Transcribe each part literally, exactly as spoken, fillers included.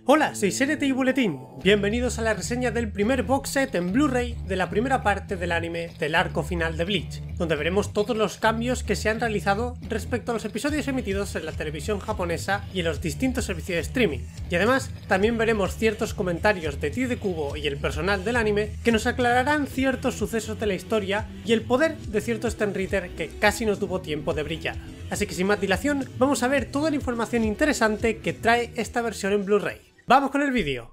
Hola, soy Serete y Buletín, bienvenidos a la reseña del primer box set en Blu-ray de la primera parte del anime del arco final de Bleach, donde veremos todos los cambios que se han realizado respecto a los episodios emitidos en la televisión japonesa y en los distintos servicios de streaming, y además también veremos ciertos comentarios de Tide Kubo y el personal del anime que nos aclararán ciertos sucesos de la historia y el poder de cierto Stenritter que casi no tuvo tiempo de brillar. Así que sin más dilación, vamos a ver toda la información interesante que trae esta versión en Blu-ray. ¡Vamos con el vídeo!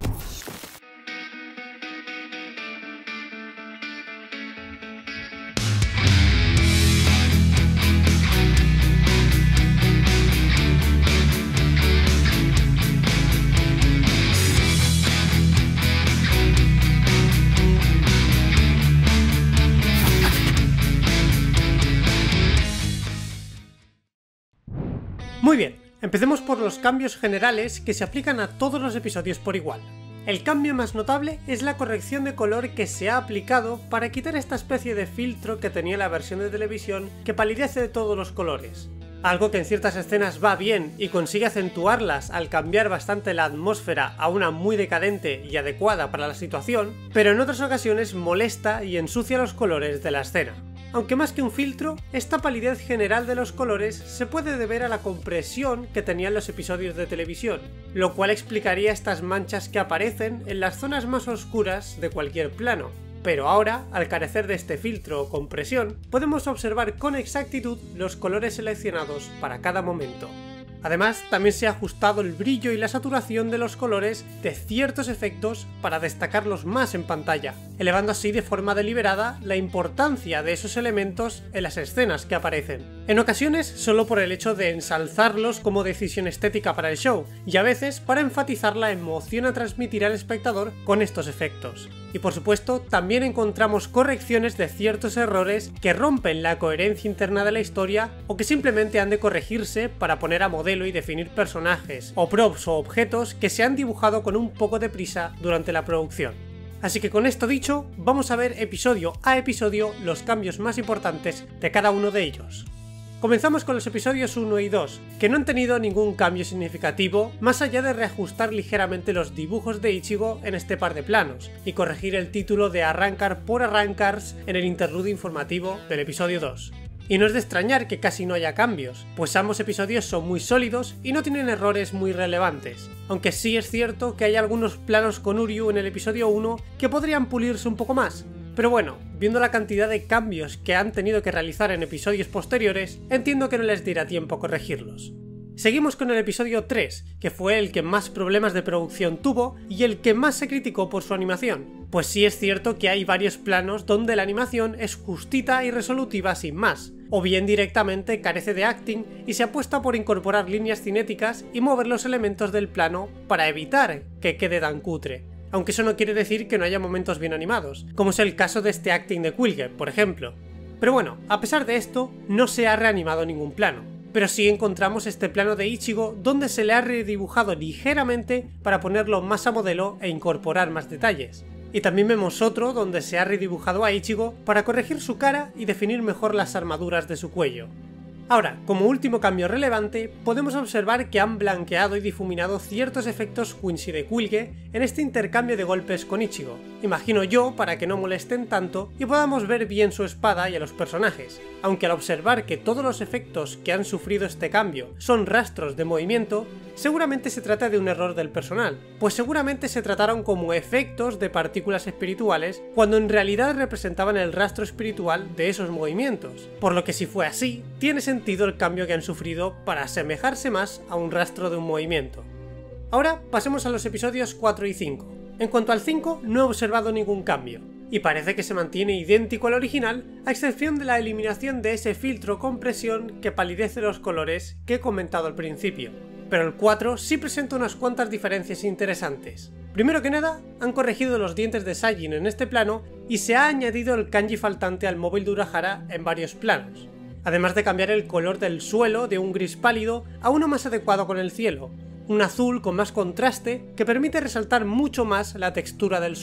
Muy bien. Empecemos por los cambios generales que se aplican a todos los episodios por igual. El cambio más notable es la corrección de color que se ha aplicado para quitar esta especie de filtro que tenía la versión de televisión que palidece de todos los colores. Algo que en ciertas escenas va bien y consigue acentuarlas al cambiar bastante la atmósfera a una muy decadente y adecuada para la situación, pero en otras ocasiones molesta y ensucia los colores de la escena. Aunque más que un filtro, esta palidez general de los colores se puede deber a la compresión que tenían los episodios de televisión, lo cual explicaría estas manchas que aparecen en las zonas más oscuras de cualquier plano. Pero ahora, al carecer de este filtro o compresión, podemos observar con exactitud los colores seleccionados para cada momento. Además, también se ha ajustado el brillo y la saturación de los colores de ciertos efectos para destacarlos más en pantalla, elevando así de forma deliberada la importancia de esos elementos en las escenas que aparecen. En ocasiones solo por el hecho de ensalzarlos como decisión estética para el show, y a veces para enfatizar la emoción a transmitir al espectador con estos efectos. Y por supuesto, también encontramos correcciones de ciertos errores que rompen la coherencia interna de la historia o que simplemente han de corregirse para poner a modelo y definir personajes, o props o objetos que se han dibujado con un poco de prisa durante la producción. Así que con esto dicho, vamos a ver episodio a episodio los cambios más importantes de cada uno de ellos. Comenzamos con los episodios uno y dos, que no han tenido ningún cambio significativo más allá de reajustar ligeramente los dibujos de Ichigo en este par de planos y corregir el título de Arrancar por Arrancars en el interludio informativo del episodio dos. Y no es de extrañar que casi no haya cambios, pues ambos episodios son muy sólidos y no tienen errores muy relevantes, aunque sí es cierto que hay algunos planos con Uryu en el episodio uno que podrían pulirse un poco más. Pero bueno, viendo la cantidad de cambios que han tenido que realizar en episodios posteriores, entiendo que no les dirá tiempo a corregirlos. Seguimos con el episodio tres, que fue el que más problemas de producción tuvo y el que más se criticó por su animación, pues sí es cierto que hay varios planos donde la animación es justita y resolutiva sin más, o bien directamente carece de acting y se apuesta por incorporar líneas cinéticas y mover los elementos del plano para evitar que quede tan cutre. Aunque eso no quiere decir que no haya momentos bien animados, como es el caso de este acting de Quilge, por ejemplo. Pero bueno, a pesar de esto, no se ha reanimado ningún plano, pero sí encontramos este plano de Ichigo donde se le ha redibujado ligeramente para ponerlo más a modelo e incorporar más detalles. Y también vemos otro donde se ha redibujado a Ichigo para corregir su cara y definir mejor las armaduras de su cuello. Ahora, como último cambio relevante, podemos observar que han blanqueado y difuminado ciertos efectos Quincy de Quilge en este intercambio de golpes con Ichigo, imagino yo para que no molesten tanto y podamos ver bien su espada y a los personajes, aunque al observar que todos los efectos que han sufrido este cambio son rastros de movimiento, seguramente se trata de un error del personal, pues seguramente se trataron como efectos de partículas espirituales cuando en realidad representaban el rastro espiritual de esos movimientos, por lo que si fue así, tiene sentido el cambio que han sufrido para asemejarse más a un rastro de un movimiento. Ahora pasemos a los episodios cuatro y cinco. En cuanto al cinco, no he observado ningún cambio, y parece que se mantiene idéntico al original, a excepción de la eliminación de ese filtro compresión que palidece los colores que he comentado al principio. Pero el cuatro sí presenta unas cuantas diferencias interesantes. Primero que nada, han corregido los dientes de Sajin en este plano y se ha añadido el kanji faltante al móvil de Urahara en varios planos, además de cambiar el color del suelo de un gris pálido a uno más adecuado con el cielo, un azul con más contraste que permite resaltar mucho más la textura del suelo.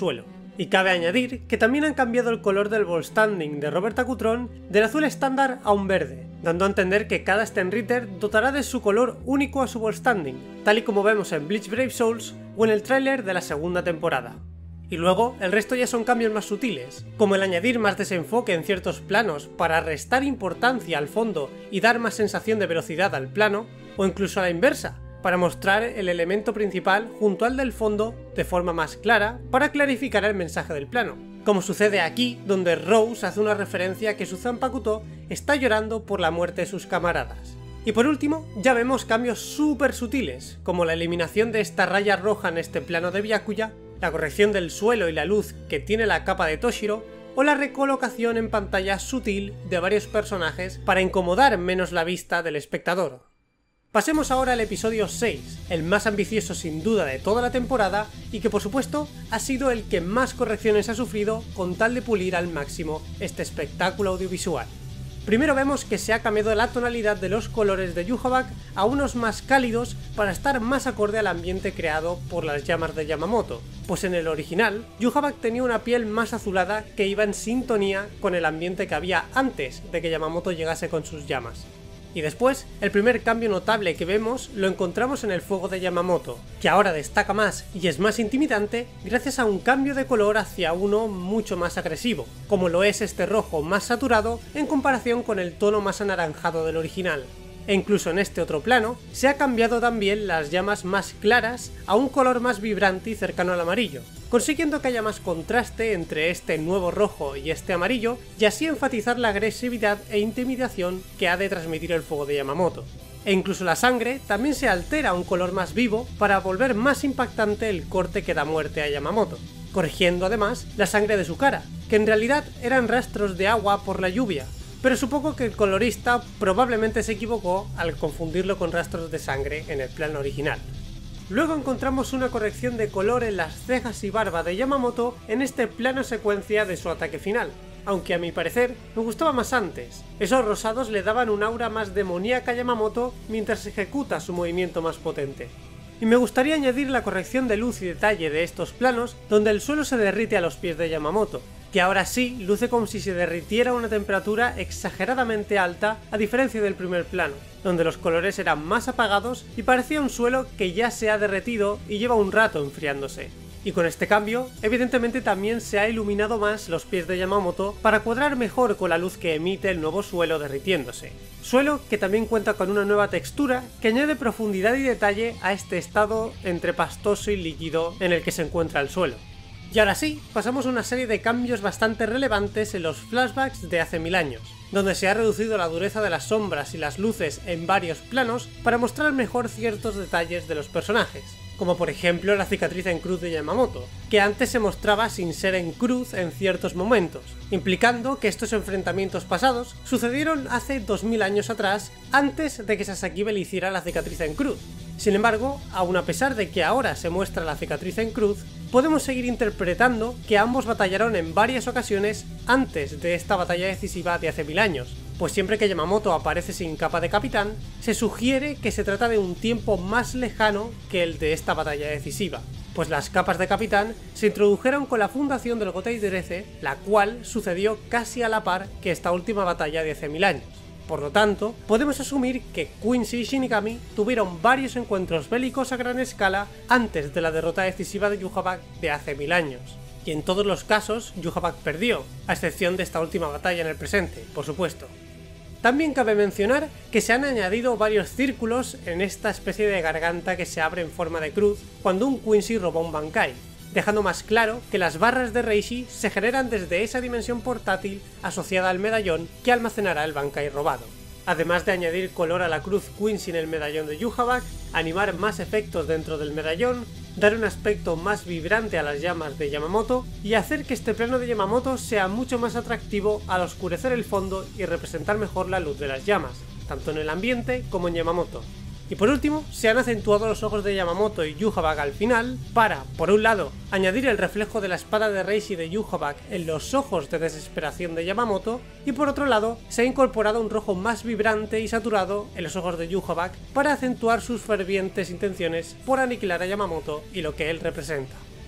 Y cabe añadir que también han cambiado el color del ball standing de Robert Acutron del azul estándar a un verde, dando a entender que cada Stenritter dotará de su color único a su ball standing, tal y como vemos en Bleach Brave Souls o en el tráiler de la segunda temporada. Y luego, el resto ya son cambios más sutiles, como el añadir más desenfoque en ciertos planos para restar importancia al fondo y dar más sensación de velocidad al plano, o incluso a la inversa, para mostrar el elemento principal junto al del fondo de forma más clara para clarificar el mensaje del plano, como sucede aquí donde Rose hace una referencia a que su Zanpakuto está llorando por la muerte de sus camaradas. Y por último, ya vemos cambios súper sutiles, como la eliminación de esta raya roja en este plano de Byakuya, la corrección del suelo y la luz que tiene la capa de Toshiro, o la recolocación en pantalla sutil de varios personajes para incomodar menos la vista del espectador. Pasemos ahora al episodio seis, el más ambicioso sin duda de toda la temporada y que por supuesto ha sido el que más correcciones ha sufrido con tal de pulir al máximo este espectáculo audiovisual. Primero vemos que se ha cambiado la tonalidad de los colores de Yhwach a unos más cálidos para estar más acorde al ambiente creado por las llamas de Yamamoto, pues en el original Yhwach tenía una piel más azulada que iba en sintonía con el ambiente que había antes de que Yamamoto llegase con sus llamas. Y después, el primer cambio notable que vemos lo encontramos en el fuego de Yamamoto, que ahora destaca más y es más intimidante gracias a un cambio de color hacia uno mucho más agresivo, como lo es este rojo más saturado en comparación con el tono más anaranjado del original. E incluso en este otro plano, se ha cambiado también las llamas más claras a un color más vibrante y cercano al amarillo, consiguiendo que haya más contraste entre este nuevo rojo y este amarillo, y así enfatizar la agresividad e intimidación que ha de transmitir el fuego de Yamamoto. E incluso la sangre también se altera a un color más vivo para volver más impactante el corte que da muerte a Yamamoto, corrigiendo además la sangre de su cara, que en realidad eran rastros de agua por la lluvia, pero supongo que el colorista probablemente se equivocó al confundirlo con rastros de sangre en el plano original. Luego encontramos una corrección de color en las cejas y barba de Yamamoto en este plano secuencia de su ataque final, aunque a mi parecer me gustaba más antes. Esos rosados le daban un aura más demoníaca a Yamamoto mientras ejecuta su movimiento más potente. Y me gustaría añadir la corrección de luz y detalle de estos planos donde el suelo se derrite a los pies de Yamamoto, que ahora sí luce como si se derritiera a una temperatura exageradamente alta a diferencia del primer plano, donde los colores eran más apagados y parecía un suelo que ya se ha derretido y lleva un rato enfriándose. Y con este cambio, evidentemente también se ha iluminado más los pies de Yamamoto para cuadrar mejor con la luz que emite el nuevo suelo derritiéndose. Suelo que también cuenta con una nueva textura que añade profundidad y detalle a este estado entre pastoso y líquido en el que se encuentra el suelo. Y ahora sí, pasamos a una serie de cambios bastante relevantes en los flashbacks de hace mil años, donde se ha reducido la dureza de las sombras y las luces en varios planos para mostrar mejor ciertos detalles de los personajes, como por ejemplo la cicatriz en cruz de Yamamoto, que antes se mostraba sin ser en cruz en ciertos momentos, implicando que estos enfrentamientos pasados sucedieron hace dos mil años atrás, antes de que Sasakibe le hiciera la cicatriz en cruz. Sin embargo, aun a pesar de que ahora se muestra la cicatriz en cruz, podemos seguir interpretando que ambos batallaron en varias ocasiones antes de esta batalla decisiva de hace mil años, pues siempre que Yamamoto aparece sin capa de capitán, se sugiere que se trata de un tiempo más lejano que el de esta batalla decisiva, pues las capas de capitán se introdujeron con la fundación del Gotei trece, la cual sucedió casi a la par que esta última batalla de hace mil años. Por lo tanto, podemos asumir que Quincy y Shinigami tuvieron varios encuentros bélicos a gran escala antes de la derrota decisiva de Yhwach de hace mil años. Y en todos los casos, Yhwach perdió, a excepción de esta última batalla en el presente, por supuesto. También cabe mencionar que se han añadido varios círculos en esta especie de garganta que se abre en forma de cruz cuando un Quincy roba un Bankai, dejando más claro que las barras de Reishi se generan desde esa dimensión portátil asociada al medallón que almacenará el Bankai robado. Además de añadir color a la cruz Quincy en el medallón de Yhwach, animar más efectos dentro del medallón, dar un aspecto más vibrante a las llamas de Yamamoto y hacer que este plano de Yamamoto sea mucho más atractivo al oscurecer el fondo y representar mejor la luz de las llamas, tanto en el ambiente como en Yamamoto. Y por último, se han acentuado los ojos de Yamamoto y Yhwach al final para, por un lado, añadir el reflejo de la espada de Reishi de Yhwach en los ojos de desesperación de Yamamoto, y por otro lado, se ha incorporado un rojo más vibrante y saturado en los ojos de Yhwach para acentuar sus fervientes intenciones por aniquilar a Yamamoto y lo que él representa.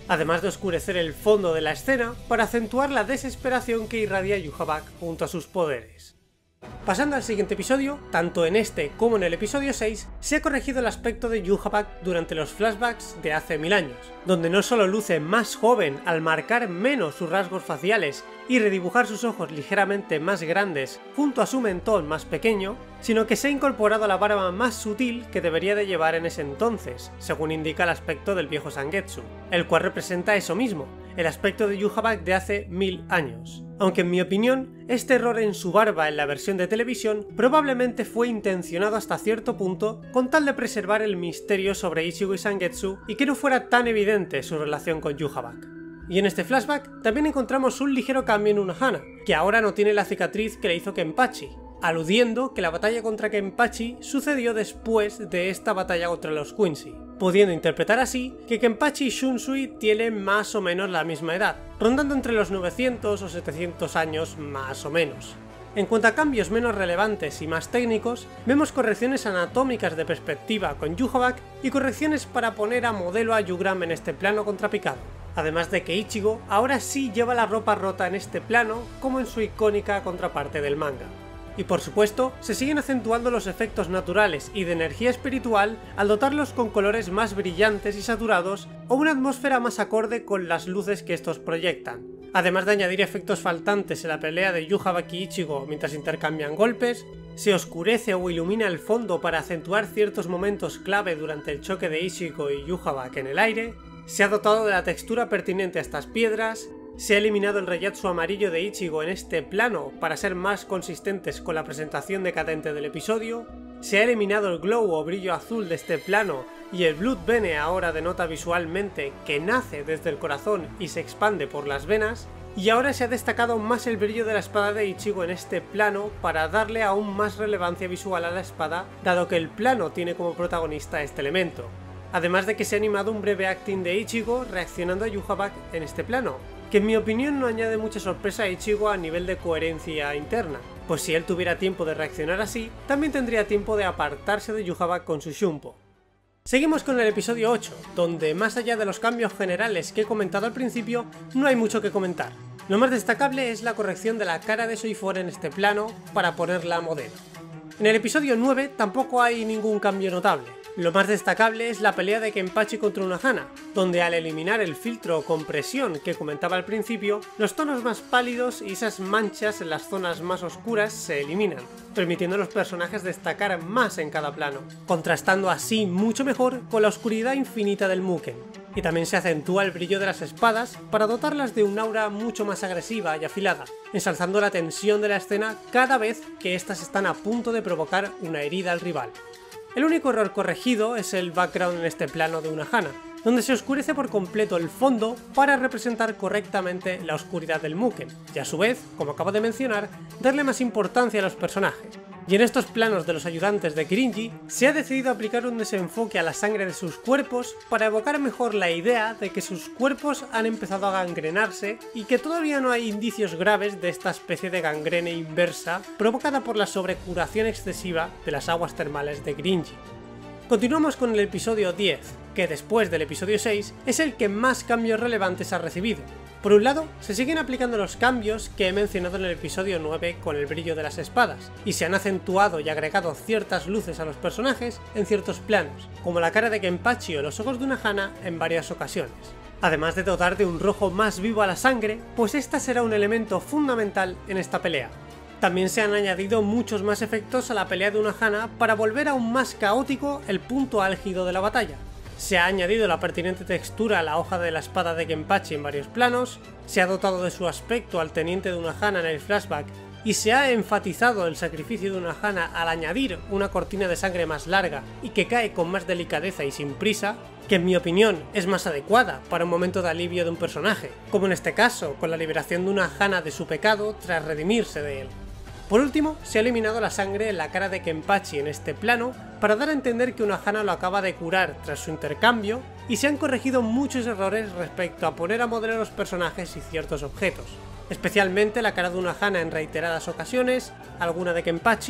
además de oscurecer el fondo de la escena para acentuar la desesperación que irradia Yhwach junto a sus poderes. Pasando al siguiente episodio, tanto en este como en el episodio seis, se ha corregido el aspecto de Yhwach durante los flashbacks de hace mil años, donde no solo luce más joven al marcar menos sus rasgos faciales y redibujar sus ojos ligeramente más grandes junto a su mentón más pequeño, sino que se ha incorporado la barba más sutil que debería de llevar en ese entonces, según indica el aspecto del viejo Zangetsu, el cual representa eso mismo, el aspecto de Yhwach de hace mil años. Aunque en mi opinión, este error en su barba en la versión de televisión probablemente fue intencionado hasta cierto punto con tal de preservar el misterio sobre Ichigo y Zangetsu y que no fuera tan evidente su relación con Yhwach. Y en este flashback también encontramos un ligero cambio en Unohana, que ahora no tiene la cicatriz que le hizo Kenpachi, aludiendo que la batalla contra Kenpachi sucedió después de esta batalla contra los Quincy, pudiendo interpretar así que Kenpachi y Shunsui tienen más o menos la misma edad, rondando entre los novecientos o setecientos años más o menos. En cuanto a cambios menos relevantes y más técnicos, vemos correcciones anatómicas de perspectiva con Yhwach y correcciones para poner a modelo a Yugram en este plano contrapicado, además de que Ichigo ahora sí lleva la ropa rota en este plano como en su icónica contraparte del manga. Y por supuesto, se siguen acentuando los efectos naturales y de energía espiritual al dotarlos con colores más brillantes y saturados o una atmósfera más acorde con las luces que estos proyectan, además de añadir efectos faltantes en la pelea de Yhwach y Ichigo mientras intercambian golpes. Se oscurece o ilumina el fondo para acentuar ciertos momentos clave durante el choque de Ichigo y Yhwach en el aire, se ha dotado de la textura pertinente a estas piedras, se ha eliminado el reiatsu amarillo de Ichigo en este plano para ser más consistentes con la presentación decadente del episodio, se ha eliminado el glow o brillo azul de este plano y el Blood Bene ahora denota visualmente que nace desde el corazón y se expande por las venas, y ahora se ha destacado más el brillo de la espada de Ichigo en este plano para darle aún más relevancia visual a la espada, dado que el plano tiene como protagonista este elemento. Además de que se ha animado un breve acting de Ichigo reaccionando a Yhwach en este plano, que en mi opinión no añade mucha sorpresa a Ichigo a nivel de coherencia interna, pues si él tuviera tiempo de reaccionar así, también tendría tiempo de apartarse de Yhwach con su Shunpo. Seguimos con el episodio ocho, donde más allá de los cambios generales que he comentado al principio, no hay mucho que comentar. Lo más destacable es la corrección de la cara de Soifor en este plano para ponerla a modelo. En el episodio nueve tampoco hay ningún cambio notable. Lo más destacable es la pelea de Kenpachi contra Unohana, donde al eliminar el filtro o compresión que comentaba al principio, los tonos más pálidos y esas manchas en las zonas más oscuras se eliminan, permitiendo a los personajes destacar más en cada plano, contrastando así mucho mejor con la oscuridad infinita del Mugen. Y también se acentúa el brillo de las espadas para dotarlas de un aura mucho más agresiva y afilada, ensalzando la tensión de la escena cada vez que éstas están a punto de provocar una herida al rival. El único error corregido es el background en este plano de Unohana, donde se oscurece por completo el fondo para representar correctamente la oscuridad del Mugen, y a su vez, como acabo de mencionar, darle más importancia a los personajes. Y en estos planos de los ayudantes de Kirinji, se ha decidido aplicar un desenfoque a la sangre de sus cuerpos para evocar mejor la idea de que sus cuerpos han empezado a gangrenarse y que todavía no hay indicios graves de esta especie de gangrena inversa provocada por la sobrecuración excesiva de las aguas termales de Kirinji. Continuamos con el episodio diez, que después del episodio seis es el que más cambios relevantes ha recibido. Por un lado, se siguen aplicando los cambios que he mencionado en el episodio nueve con el brillo de las espadas, y se han acentuado y agregado ciertas luces a los personajes en ciertos planos, como la cara de Kenpachi o los ojos de Unohana en varias ocasiones. Además de dotar de un rojo más vivo a la sangre, pues esta será un elemento fundamental en esta pelea. También se han añadido muchos más efectos a la pelea de Unohana para volver aún más caótico el punto álgido de la batalla. Se ha añadido la pertinente textura a la hoja de la espada de Kenpachi en varios planos, se ha dotado de su aspecto al teniente de Unohana en el flashback y se ha enfatizado el sacrificio de Unohana al añadir una cortina de sangre más larga y que cae con más delicadeza y sin prisa, que en mi opinión es más adecuada para un momento de alivio de un personaje, como en este caso con la liberación de Unohana de su pecado tras redimirse de él. Por último, se ha eliminado la sangre en la cara de Kenpachi en este plano para dar a entender que Unohana lo acaba de curar tras su intercambio, y se han corregido muchos errores respecto a poner a modelo los personajes y ciertos objetos, especialmente la cara de Unohana en reiteradas ocasiones, alguna de Kenpachi,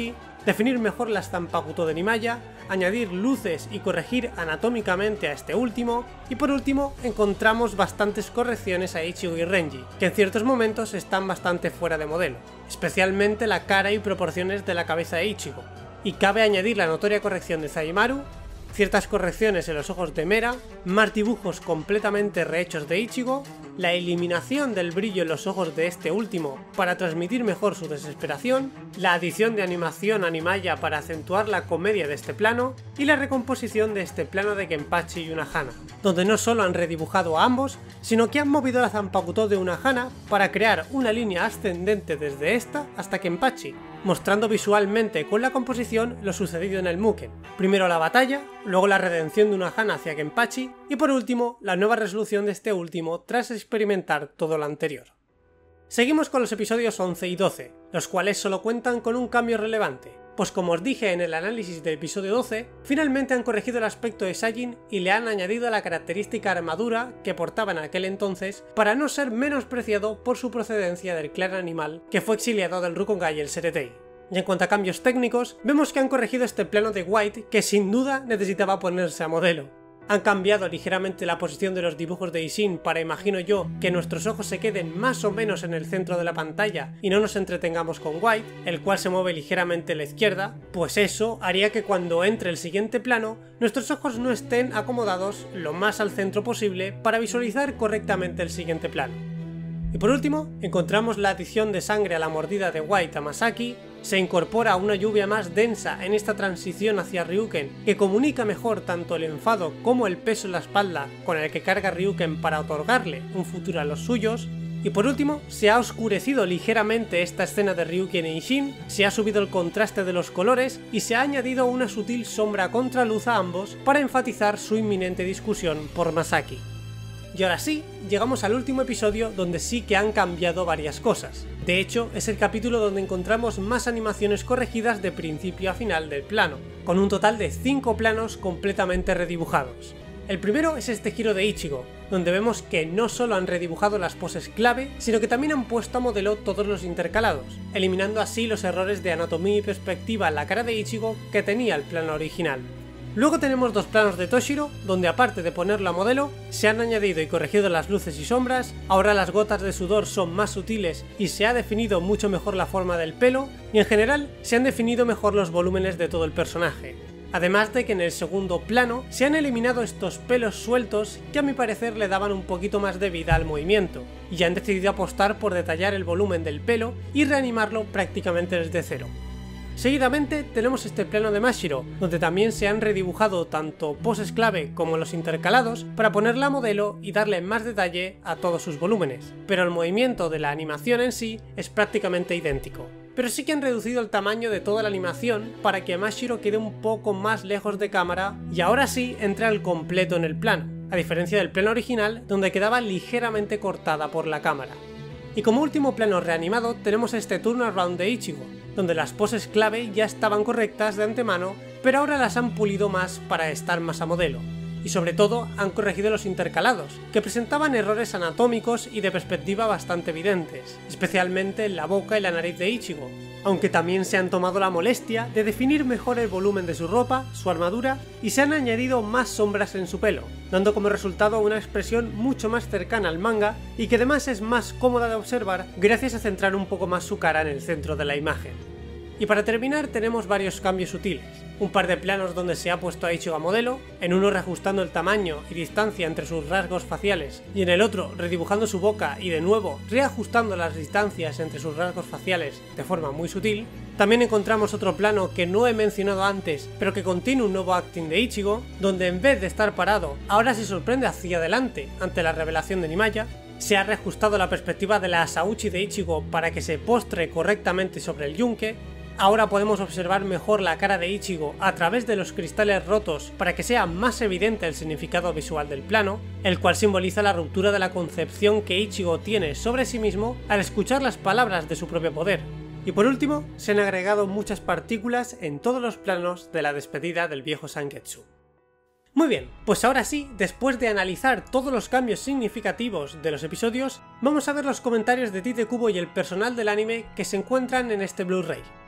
definir mejor las Zanpakuto de Nimaya, añadir luces y corregir anatómicamente a este último, y por último encontramos bastantes correcciones a Ichigo y Renji, que en ciertos momentos están bastante fuera de modelo, especialmente la cara y proporciones de la cabeza de Ichigo, y cabe añadir la notoria corrección de Zaimaru, ciertas correcciones en los ojos de Mera, más dibujos completamente rehechos de Ichigo, la eliminación del brillo en los ojos de este último para transmitir mejor su desesperación, la adición de animación a Nimaya para acentuar la comedia de este plano, y la recomposición de este plano de Kenpachi y Unohana, donde no solo han redibujado a ambos, sino que han movido la Zanpakuto de Unohana para crear una línea ascendente desde esta hasta Kenpachi, mostrando visualmente con la composición lo sucedido en el Mugen. Primero la batalla, luego la redención de Unohana hacia Kenpachi, y por último la nueva resolución de este último tras experimentar todo lo anterior. Seguimos con los episodios once y doce, los cuales solo cuentan con un cambio relevante, pues como os dije en el análisis del episodio doce, finalmente han corregido el aspecto de Sajin y le han añadido la característica armadura que portaba en aquel entonces para no ser menospreciado por su procedencia del clan animal que fue exiliado del Rukongai y el Seretei. Y en cuanto a cambios técnicos, vemos que han corregido este plano de White que sin duda necesitaba ponerse a modelo. Han cambiado ligeramente la posición de los dibujos de Ishin para, imagino yo, que nuestros ojos se queden más o menos en el centro de la pantalla y no nos entretengamos con White, el cual se mueve ligeramente a la izquierda, pues eso haría que cuando entre el siguiente plano, nuestros ojos no estén acomodados lo más al centro posible para visualizar correctamente el siguiente plano. Y por último, encontramos la adición de sangre a la mordida de White a Masaki, se incorpora una lluvia más densa en esta transición hacia Ryuken que comunica mejor tanto el enfado como el peso en la espalda con el que carga Ryuken para otorgarle un futuro a los suyos, y por último, se ha oscurecido ligeramente esta escena de Ryuken e Ishin, se ha subido el contraste de los colores y se ha añadido una sutil sombra contraluz a ambos para enfatizar su inminente discusión por Masaki. Y ahora sí, llegamos al último episodio donde sí que han cambiado varias cosas. De hecho, es el capítulo donde encontramos más animaciones corregidas de principio a final del plano, con un total de cinco planos completamente redibujados. El primero es este giro de Ichigo, donde vemos que no solo han redibujado las poses clave, sino que también han puesto a modelo todos los intercalados, eliminando así los errores de anatomía y perspectiva en la cara de Ichigo que tenía el plano original. Luego tenemos dos planos de Toshiro, donde aparte de ponerlo a modelo, se han añadido y corregido las luces y sombras, ahora las gotas de sudor son más sutiles y se ha definido mucho mejor la forma del pelo, y en general se han definido mejor los volúmenes de todo el personaje. Además de que en el segundo plano se han eliminado estos pelos sueltos que a mi parecer le daban un poquito más de vida al movimiento, y han decidido apostar por detallar el volumen del pelo y reanimarlo prácticamente desde cero. Seguidamente tenemos este plano de Mashiro, donde también se han redibujado tanto poses clave como los intercalados para ponerla a modelo y darle más detalle a todos sus volúmenes, pero el movimiento de la animación en sí es prácticamente idéntico. Pero sí que han reducido el tamaño de toda la animación para que Mashiro quede un poco más lejos de cámara y ahora sí entra al completo en el plano, a diferencia del plano original donde quedaba ligeramente cortada por la cámara. Y como último plano reanimado tenemos este turnaround de Ichigo, donde las poses clave ya estaban correctas de antemano, pero ahora las han pulido más para estar más a modelo. Y sobre todo han corregido los intercalados, que presentaban errores anatómicos y de perspectiva bastante evidentes, especialmente en la boca y la nariz de Ichigo, aunque también se han tomado la molestia de definir mejor el volumen de su ropa, su armadura, y se han añadido más sombras en su pelo, dando como resultado una expresión mucho más cercana al manga y que además es más cómoda de observar gracias a centrar un poco más su cara en el centro de la imagen. Y para terminar tenemos varios cambios sutiles, un par de planos donde se ha puesto a Ichigo a modelo, en uno reajustando el tamaño y distancia entre sus rasgos faciales y en el otro redibujando su boca y de nuevo reajustando las distancias entre sus rasgos faciales de forma muy sutil. También encontramos otro plano que no he mencionado antes, pero que contiene un nuevo acting de Ichigo, donde en vez de estar parado, ahora se sorprende hacia adelante ante la revelación de Nimaya. Se ha reajustado la perspectiva de la Asauchi de Ichigo para que se postre correctamente sobre el yunque. Ahora podemos observar mejor la cara de Ichigo a través de los cristales rotos para que sea más evidente el significado visual del plano, el cual simboliza la ruptura de la concepción que Ichigo tiene sobre sí mismo al escuchar las palabras de su propio poder. Y por último, se han agregado muchas partículas en todos los planos de la despedida del viejo Sangetsu. Muy bien, pues ahora sí, después de analizar todos los cambios significativos de los episodios, vamos a ver los comentarios de Tite Kubo y el personal del anime que se encuentran en este Blu-ray.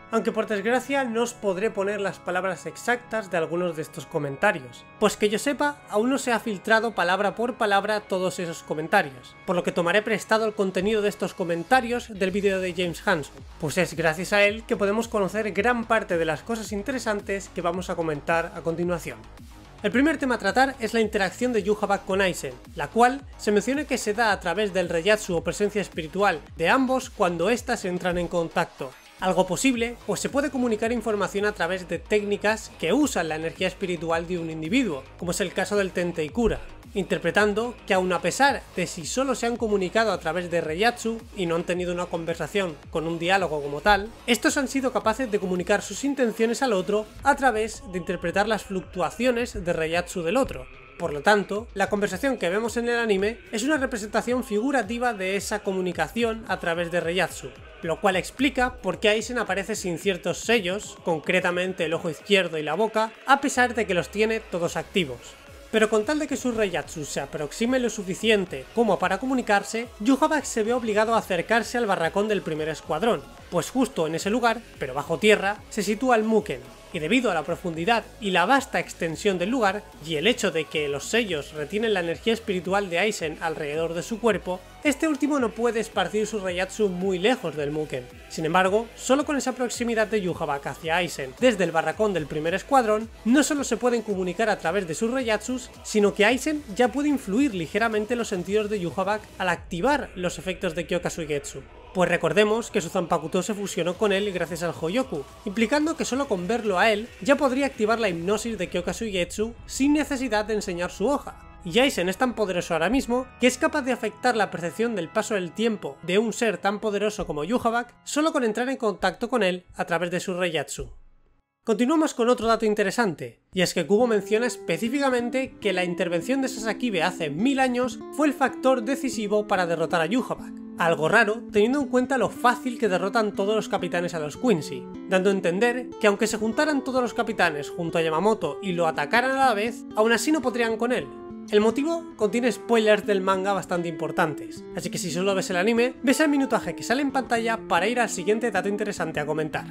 aunque por desgracia no os podré poner las palabras exactas de algunos de estos comentarios, pues que yo sepa aún no se ha filtrado palabra por palabra todos esos comentarios, por lo que tomaré prestado el contenido de estos comentarios del vídeo de James Hanson, pues es gracias a él que podemos conocer gran parte de las cosas interesantes que vamos a comentar a continuación. El primer tema a tratar es la interacción de Yhwach con Aizen, la cual se menciona que se da a través del Reiatsu o presencia espiritual de ambos cuando éstas entran en contacto. Algo posible, pues se puede comunicar información a través de técnicas que usan la energía espiritual de un individuo, como es el caso del Tenteikura, interpretando que aun a pesar de si solo se han comunicado a través de Reiatsu y no han tenido una conversación con un diálogo como tal, estos han sido capaces de comunicar sus intenciones al otro a través de interpretar las fluctuaciones de Reiatsu del otro. Por lo tanto, la conversación que vemos en el anime es una representación figurativa de esa comunicación a través de Reiatsu, lo cual explica por qué Aizen aparece sin ciertos sellos, concretamente el ojo izquierdo y la boca, a pesar de que los tiene todos activos. Pero con tal de que su Reiatsu se aproxime lo suficiente como para comunicarse, Yhwach se ve obligado a acercarse al barracón del primer escuadrón, pues justo en ese lugar, pero bajo tierra, se sitúa el Mugen, y debido a la profundidad y la vasta extensión del lugar, y el hecho de que los sellos retienen la energía espiritual de Aizen alrededor de su cuerpo, este último no puede esparcir su Reiatsu muy lejos del Mugen. Sin embargo, solo con esa proximidad de Yhwach hacia Aizen desde el barracón del primer escuadrón, no solo se pueden comunicar a través de sus Reiatsus, sino que Aizen ya puede influir ligeramente los sentidos de Yhwach al activar los efectos de Kyoka-Suigetsu. Pues recordemos que su Zanpakuto se fusionó con él gracias al Hoyoku, implicando que solo con verlo a él ya podría activar la hipnosis de Kyoka-Suigetsu sin necesidad de enseñar su hoja. Y Aizen es tan poderoso ahora mismo que es capaz de afectar la percepción del paso del tiempo de un ser tan poderoso como Yhwach solo con entrar en contacto con él a través de su Reiatsu. Continuamos con otro dato interesante, y es que Kubo menciona específicamente que la intervención de Sasakibe hace mil años fue el factor decisivo para derrotar a Yhwach. Algo raro teniendo en cuenta lo fácil que derrotan todos los capitanes a los Quincy, dando a entender que aunque se juntaran todos los capitanes junto a Yamamoto y lo atacaran a la vez, aún así no podrían con él. El motivo contiene spoilers del manga bastante importantes, así que si solo ves el anime, ves el minutaje que sale en pantalla para ir al siguiente dato interesante a comentar.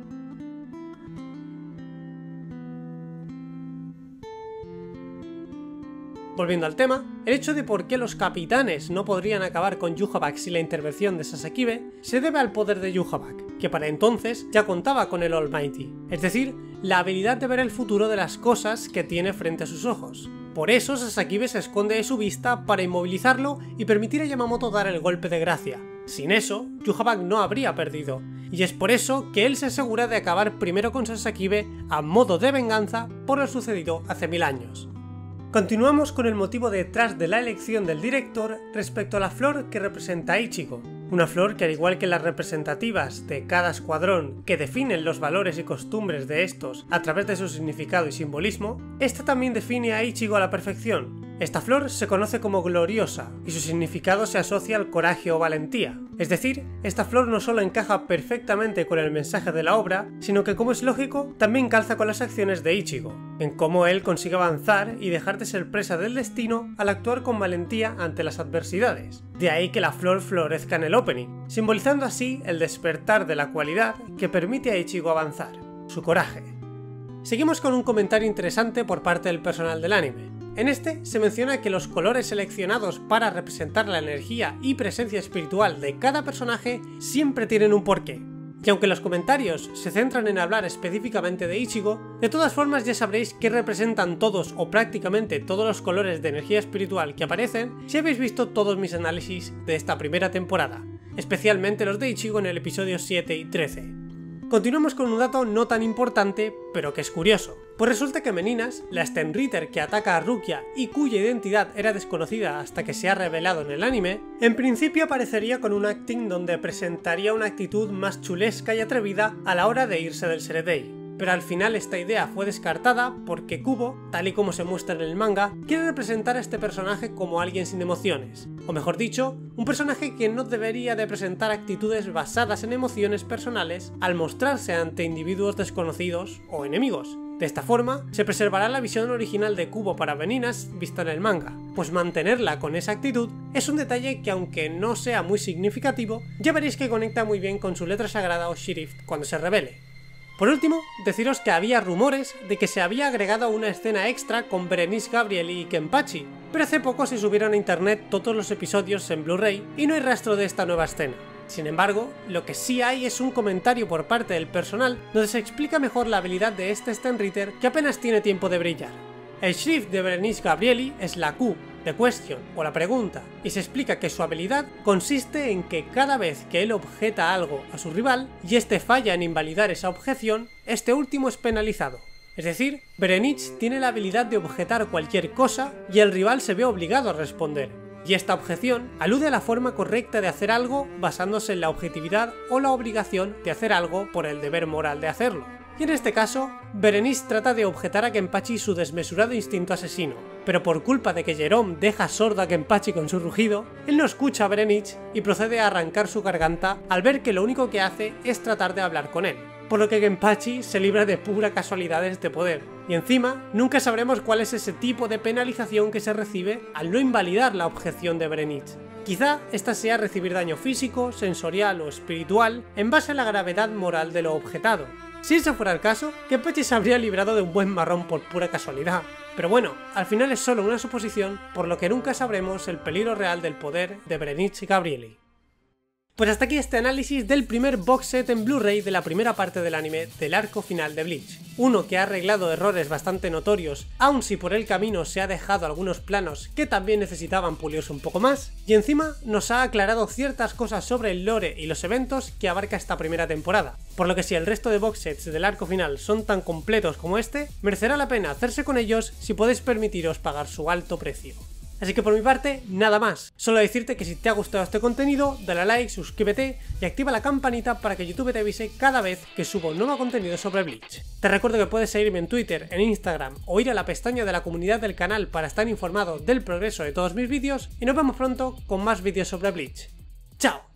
Volviendo al tema, el hecho de por qué los capitanes no podrían acabar con Yhwach sin la intervención de Sasakibe se debe al poder de Yhwach, que para entonces ya contaba con el Almighty, es decir, la habilidad de ver el futuro de las cosas que tiene frente a sus ojos. Por eso Sasakibe se esconde de su vista para inmovilizarlo y permitir a Yamamoto dar el golpe de gracia. Sin eso, Yhwach no habría perdido, y es por eso que él se asegura de acabar primero con Sasakibe a modo de venganza por lo sucedido hace mil años. Continuamos con el motivo detrás de la elección del director respecto a la flor que representa a Ichigo, una flor que al igual que las representativas de cada escuadrón que definen los valores y costumbres de estos a través de su significado y simbolismo, esta también define a Ichigo a la perfección. Esta flor se conoce como gloriosa y su significado se asocia al coraje o valentía. Es decir, esta flor no solo encaja perfectamente con el mensaje de la obra, sino que, como es lógico, también calza con las acciones de Ichigo, en cómo él consigue avanzar y dejar de ser presa del destino al actuar con valentía ante las adversidades. De ahí que la flor florezca en el opening, simbolizando así el despertar de la cualidad que permite a Ichigo avanzar, su coraje. Seguimos con un comentario interesante por parte del personal del anime. En este se menciona que los colores seleccionados para representar la energía y presencia espiritual de cada personaje siempre tienen un porqué. Y aunque los comentarios se centran en hablar específicamente de Ichigo, de todas formas ya sabréis qué representan todos o prácticamente todos los colores de energía espiritual que aparecen si habéis visto todos mis análisis de esta primera temporada, especialmente los de Ichigo en el episodio siete y trece. Continuamos con un dato no tan importante, pero que es curioso. Pues resulta que Meninas, la Stenritter que ataca a Rukia y cuya identidad era desconocida hasta que se ha revelado en el anime, en principio aparecería con un acting donde presentaría una actitud más chulesca y atrevida a la hora de irse del Seredei. Pero al final esta idea fue descartada porque Kubo, tal y como se muestra en el manga, quiere representar a este personaje como alguien sin emociones, o mejor dicho, un personaje que no debería de presentar actitudes basadas en emociones personales al mostrarse ante individuos desconocidos o enemigos. De esta forma, se preservará la visión original de Kubo para Veninas vista en el manga, pues mantenerla con esa actitud es un detalle que, aunque no sea muy significativo, ya veréis que conecta muy bien con su letra sagrada o Shrift cuando se revele. Por último, deciros que había rumores de que se había agregado una escena extra con Berenice Gabrieli y Kenpachi, pero hace poco se subieron a internet todos los episodios en Blu-ray y no hay rastro de esta nueva escena. Sin embargo, lo que sí hay es un comentario por parte del personal donde se explica mejor la habilidad de este Stenritter que apenas tiene tiempo de brillar. El Shrift de Berenice Gabrieli es la Q, The Question, o la pregunta, y se explica que su habilidad consiste en que cada vez que él objeta algo a su rival y este falla en invalidar esa objeción, este último es penalizado. Es decir, Berenice tiene la habilidad de objetar cualquier cosa y el rival se ve obligado a responder. Y esta objeción alude a la forma correcta de hacer algo basándose en la objetividad o la obligación de hacer algo por el deber moral de hacerlo. Y en este caso, Berenice trata de objetar a Kenpachi su desmesurado instinto asesino, pero por culpa de que Jerome deja sordo a Kenpachi con su rugido, él no escucha a Berenice y procede a arrancar su garganta al ver que lo único que hace es tratar de hablar con él, por lo que Kenpachi se libra de pura casualidad de este poder, y encima nunca sabremos cuál es ese tipo de penalización que se recibe al no invalidar la objeción de Berenice. Quizá esta sea recibir daño físico, sensorial o espiritual en base a la gravedad moral de lo objetado. Si ese fuera el caso, Kenpachi se habría librado de un buen marrón por pura casualidad. Pero bueno, al final es solo una suposición, por lo que nunca sabremos el peligro real del poder de Berenice Gabrieli. Pues hasta aquí este análisis del primer box set en Blu-ray de la primera parte del anime del arco final de Bleach. Uno que ha arreglado errores bastante notorios, aun si por el camino se ha dejado algunos planos que también necesitaban pulirse un poco más, y encima nos ha aclarado ciertas cosas sobre el lore y los eventos que abarca esta primera temporada, por lo que si el resto de box sets del arco final son tan completos como este, merecerá la pena hacerse con ellos si podéis permitiros pagar su alto precio. Así que por mi parte, nada más. Solo decirte que si te ha gustado este contenido, dale a like, suscríbete y activa la campanita para que YouTube te avise cada vez que subo nuevo contenido sobre Bleach. Te recuerdo que puedes seguirme en Twitter, en Instagram o ir a la pestaña de la comunidad del canal para estar informado del progreso de todos mis vídeos y nos vemos pronto con más vídeos sobre Bleach. ¡Chao!